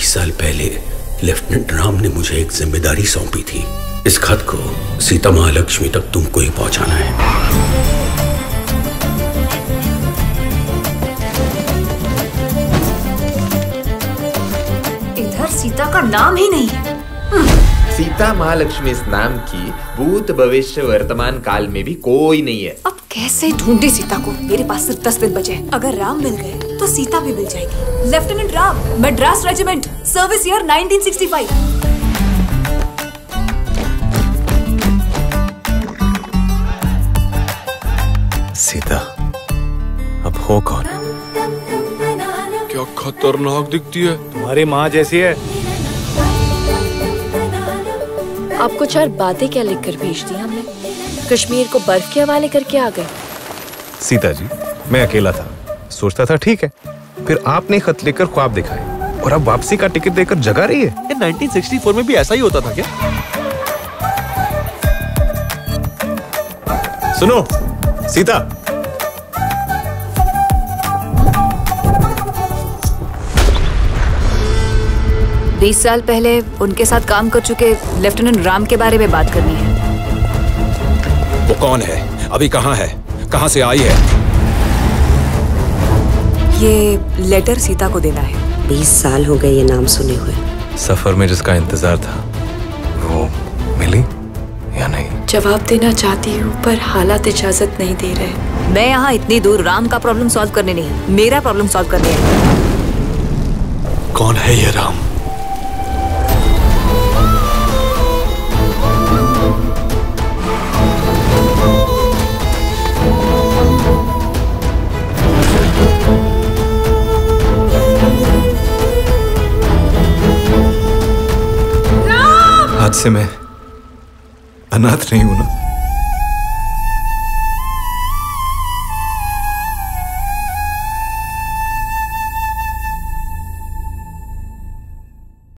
20 साल पहले लेफ्टिनेंट राम ने मुझे एक जिम्मेदारी सौंपी थी। इस खत को सीता महालक्ष्मी तक तुमको ही पहुंचाना है। इधर सीता का नाम ही नहीं है। सीता महालक्ष्मी इस नाम की भूत भविष्य वर्तमान काल में भी कोई नहीं है। अब कैसे ढूंढे सीता को? मेरे पास सिर्फ 10 दिन बचे। अगर राम मिल गए तो सीता भी मिल जाएगी। Lieutenant Ram, Madras regiment, service year 1965। Sita, अब हो कौन? क्या खतरनाक दिखती है। तुम्हारी माँ जैसी है। आपको 4 बातें क्या लिखकर भेज दी हमने? कश्मीर को बर्फ के हवाले करके आ गए। सीता जी, मैं अकेला था, सोचता था ठीक है, फिर आपने खत लिखकर ख्वाब दिखाए और अब वापसी का टिकट देकर जगा रही है। 1964 में भी ऐसा ही होता था क्या? सुनो सीता, बीस साल पहले उनके साथ काम कर चुके लेफ्टिनेंट राम के बारे में बात करनी है। वो कौन है? अभी कहाँ है? कहाँ से आई है? ये लेटर सीता को देना है। 20 साल हो गए ये नाम सुने हुए। सफर में जिसका इंतजार था वो मिली या नहीं? जवाब देना चाहती हूँ पर हालात इजाजत नहीं दे रहे। मैं यहाँ इतनी दूर राम का प्रॉब्लम सॉल्व करने नहीं, मेरा प्रॉब्लम सॉल्व करने है। कौन है ये राम? आज से मैं अनाथ नहीं हूं ना।